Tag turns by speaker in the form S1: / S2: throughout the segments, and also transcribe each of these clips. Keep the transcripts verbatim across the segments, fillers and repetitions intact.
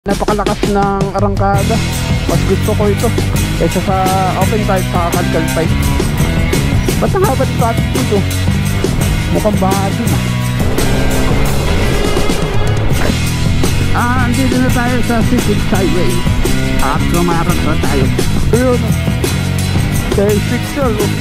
S1: Napakalakas ng arangkada. Mas gusto ko ito kaysa sa open pipe sa kalkal pipe. Ba't ang haba ng traffic dito? Mukhang bahagi na. Ah, andito na tayo sa Sisig Highway at lumarat na tayo. Ayun, dahil pixel oh.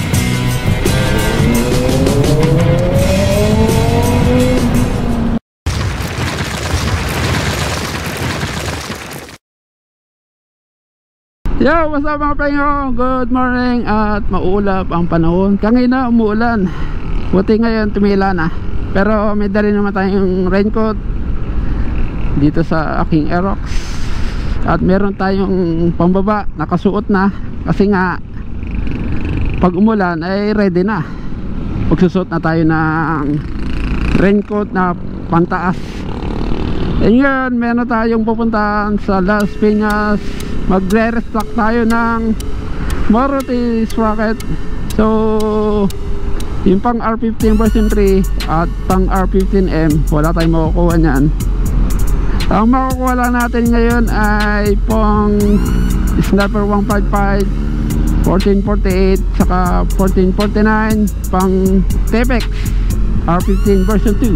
S1: Yo, what's up mga penyo? Good morning at maulap ang panahon. Kanina umuulan, buti ngayon tumila na. Pero may dali naman tayong raincoat dito sa aking Aerox. At meron tayong pambaba, nakasuot na. Kasi nga pag umulan ay ready na. Magsusuot na tayo ng raincoat na pantaas. E ngayon meron tayong pupuntahan sa Las Piñas. Magre-restock tayo ng Maruti sprocket. So yung pang R fifteen version three at pang R fifteen M wala tayong makukuha nyan. Ang makukuha lang natin ngayon ay pang Sniper one fifty-five, fourteen forty-eight saka fourteen forty-nine pang Tepex R fifteen version two.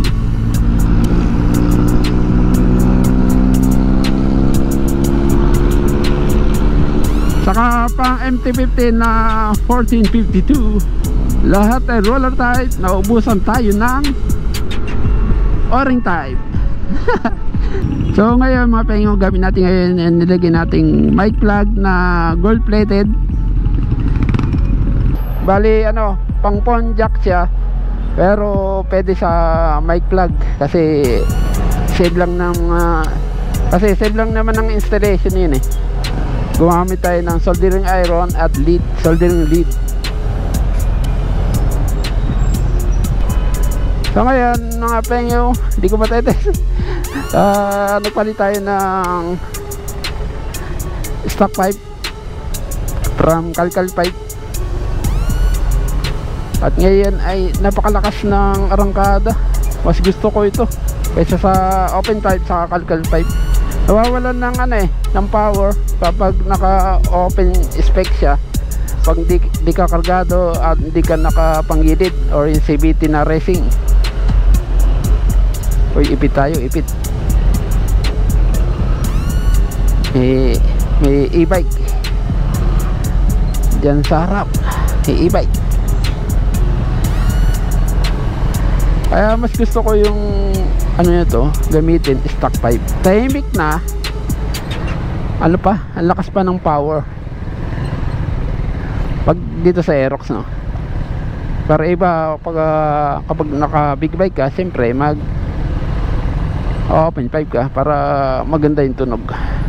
S1: Saka pang M T fifteen na fourteen fifty-two. Lahat ay roller type. Naubusan tayo ng O-ring type. So ngayon mga pengo, gamit natin ngayon and nilagay nating mic plug na gold plated. Bali ano, pang phone jack siya, pero pwede sa mic plug kasi save lang ng uh, kasi save lang naman ng installation yun eh. Gumamit tayo ng soldering iron at lead, soldering lead. So ngayon mga pengyo, hindi ko matete. uh, Nagpalit tayo ng stock pipe from kalkal pipe. At ngayon ay napakalakas ng arangkada. Mas gusto ko ito kaysa sa open pipe sa kalkal pipe. Nawawalan ng ano eh, ng power kapag naka-open spec siya. Pag di, di ka kargado at hindi ka nakapanggilid or yung C V T na racing. Uy, ipit tayo, ipit. May, may e-bike diyan sa harap. May e-bike. Kaya mas gusto ko yung ano nyo to, gamitin stock pipe. Tahimik na. Ano pa, ang lakas pa ng power pag dito sa Aerox, no? Pero iba pag, uh, kapag naka big bike ka, siyempre mag open pipe ka para maganda yung tunog.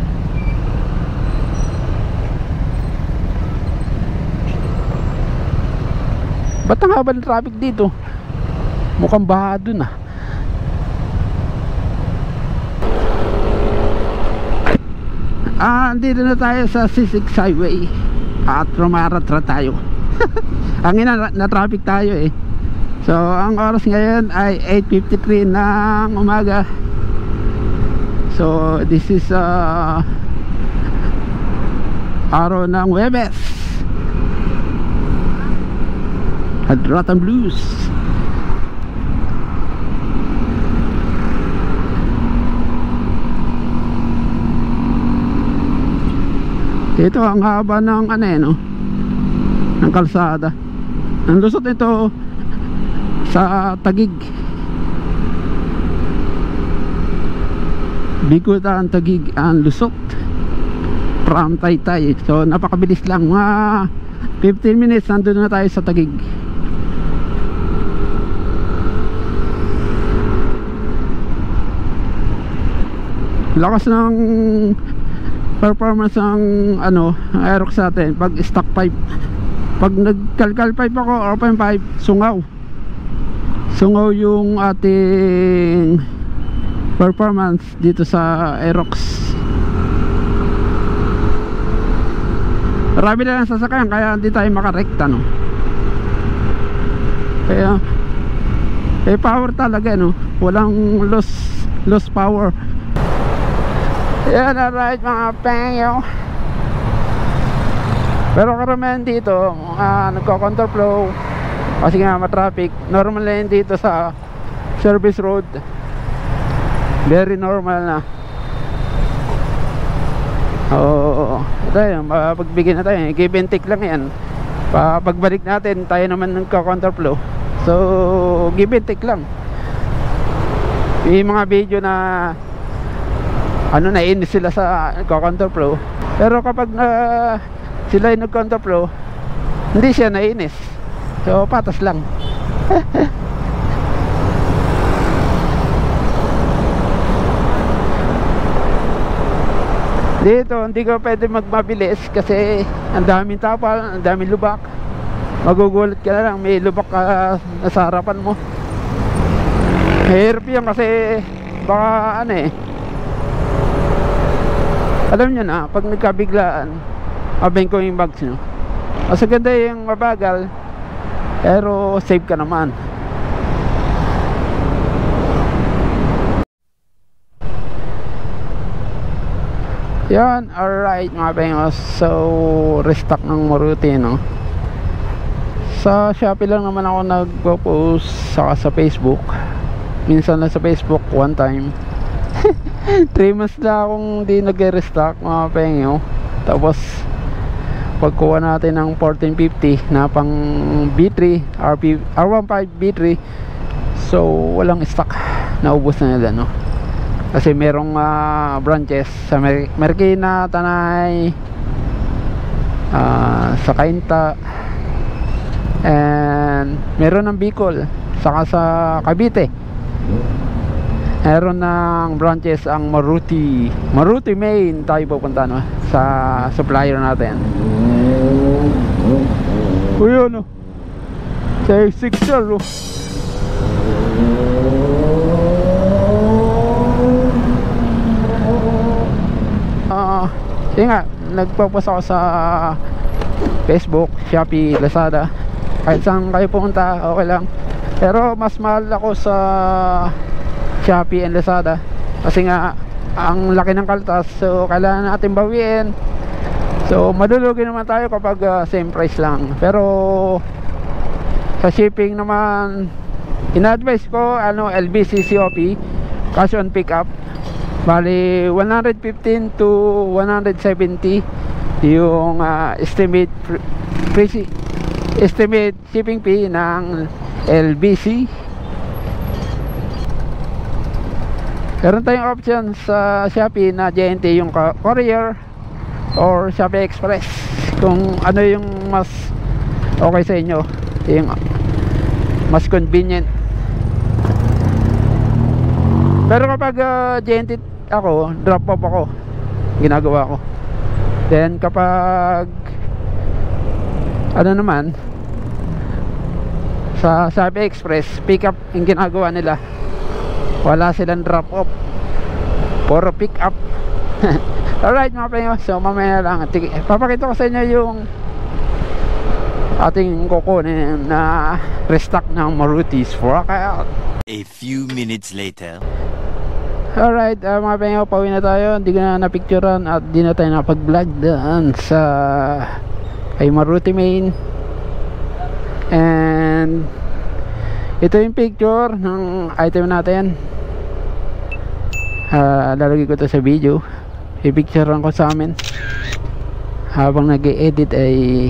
S1: Ba't ang haba ng traffic dito? Mukhang bahado na. Ah, andito na tayo sa Sisig Highway at rumaratra tayo. Ang ina, na traffic tayo eh. So ang oras ngayon ay eight fifty-three ng umaga. So this is uh, araw ng Huwebes at Rotten Blues. Ito ang haba ng ano eh, no? Ng kalsada. Ang lusot ito sa Taguig. Bikutan, Taguig ang lusot from Taytay. So napakabilis lang, mga fifteen minutes nandun na tayo sa Taguig. Lakas ng performance ng ano, Aerox natin pag stock pipe. Pag nagkalkal pipe ako, open pipe, sungaw sungaw yung ating performance dito sa Aerox. Marami na lang sasakyan kaya hindi tayo makarekta, no? Kaya eh power talaga, no? Walang loss loss power. Yan, alright mga pengyo. Pero karamihan dito uh, nagko-counterflow kasi nga ma-traffic. Normal na yun dito sa service road. Very normal na. Oo, ito yun, pagbigyan na tayo, give and take lang yan. Pagbalik natin, tayo naman nagko-counterflow. So, give and take lang. Yung mga video na ano, nainis sila sa nagko-counterflow. Pero kapag uh, sila yung nag-counterflow, hindi siya nainis. So patas lang. Dito hindi ko pwede magmabilis kasi ang daming tapal, ang daming lubak. Magugulat ka na lang, may lubak ka uh, sa harapan mo. Mahirap yan kasi baka ano eh, alam nyo na, pag nagkabiglaan mabengko yung bags nyo. Mas ganda yung mabagal pero safe ka naman. Yan, alright mga pengos. So, restock ng Maruti, no? Sa Shopee lang naman ako nagpo-post, saka sa Facebook. Minsan lang sa Facebook, one time. three months na akong di nag-restock mga pengyo. Tapos pagkuha natin ng fourteen fifty na pang B three R P R fifteen B three, so walang stock, naubos na nila, no? Kasi merong uh, branches sa Mer Marikina, Tanay, uh, sa Cainta, and meron ng Bicol, saka sa Cavite. Meron ng branches ang Maruti Maruti Main. Tayo pupunta, no, sa supplier natin. Uy, ano, sa six star, no? Ah, uh, yun nga, nagpo-post ako sa Facebook, Shopee, Lazada. Kahit saan kayo pumunta, okay lang. Pero mas mahal ako sa Shopee and Lazada kasi nga ang laki ng kaltas, so kailangan natin bawiin. So madulugi naman tayo kapag uh, same price lang. Pero sa shipping naman, in-advise ko ano, L B C C O P, cash on pick up. Bali one fifteen to one seventy yung uh, estimate free, estimate shipping fee ng L B C. Meron tayong option sa Shopee na J N T, yung courier or Shopee Express, kung ano yung mas okay sa inyo, yung mas convenient. Pero kapag uh, J N T ako, drop off ako, ginagawa ko. Then kapag ano naman, sa Shopee Express, pick up yung ginagawa nila. Wala silang drop off, puro pick up. Alright mga penyo, so mamaya lang papakita ko sa inyo yung ating kukunin na restock ng Maruti Sport.
S2: A few minutes later.
S1: Alright, uh, mga penyo, pauwi na tayo. Hindi ko na napicturean at di na tayo napag-vlog daan sa kay Maruti Main. And ito yung picture ng item natin. Uh, lalagay ko to sa video, i-picturean ko sa amin habang nag-e-edit, ay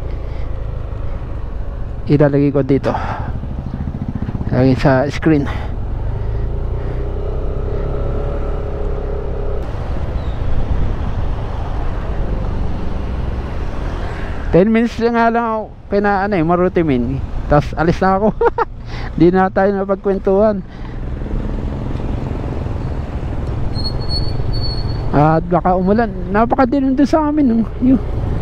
S1: ilalagay ko dito, lagay sa screen. ten minutes lang nga lang ako pina ano eh, Maruti Main, tapos alis na ako. Di na tayo napagkwentuhan. At baka umulan, napakadilim doon sa amin, no? Yun.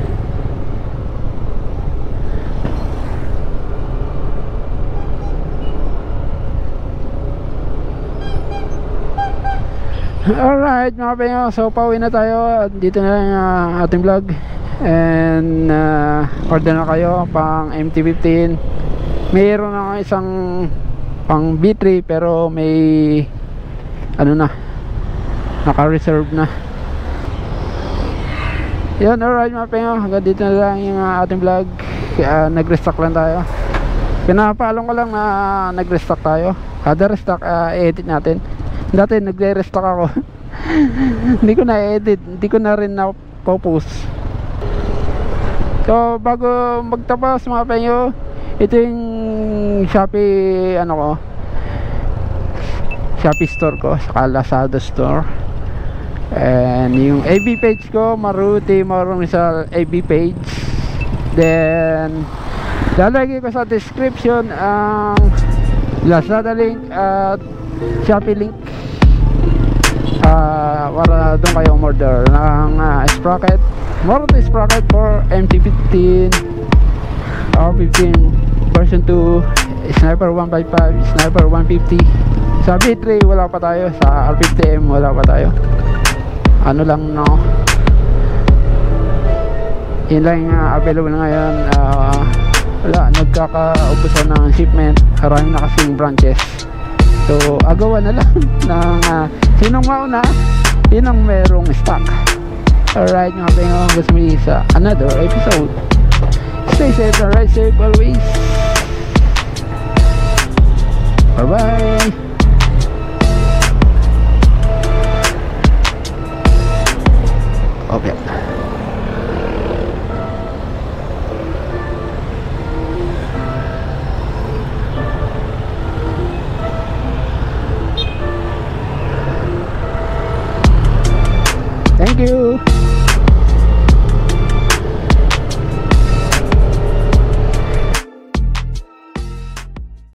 S1: Alright mga penyo, so pauwi na tayo. Dito na lang uh, ating vlog. And uh, order na kayo pang M T fifteen. Mayroon na isang pang B three pero may ano na, naka-reserve na. Yun, alright mga pengo, hanggang dito na lang yung uh, ating vlog. Kaya nag-restock lang tayo. Pinapaalong ko lang na nag-restock tayo. Kada restock, uh, i-edit natin. Dati nagre-restock ako. Hindi ko na-edit, hindi ko na rin na-post. So bago magtapos mga pengo, ito yung Shopee ano ko, Shopee store ko, saka Lazada store. And yung A B page ko, Maruti Maurong Rizal A B page. Then lalagay ko sa description ang Lazada link at Shopee link, uh, para doon kayo umorder ng uh, sprocket, Maruti sprocket for M T fifteen R fifteen version two, Sniper one fifty-five, Sniper one fifty. Sa B three wala pa tayo, sa R fifty M wala pa tayo. Ano lang, no, yun lang yung uh, available ngayon. Uh, wala, nagkakaubusan ng shipment, marami na kasing branches. So agawan na lang ng uh, sinong mauna, yun ang merong stock. Alright mga pengo, gusto mo sa another episode. Stay safe and ride safe always. Bye bye.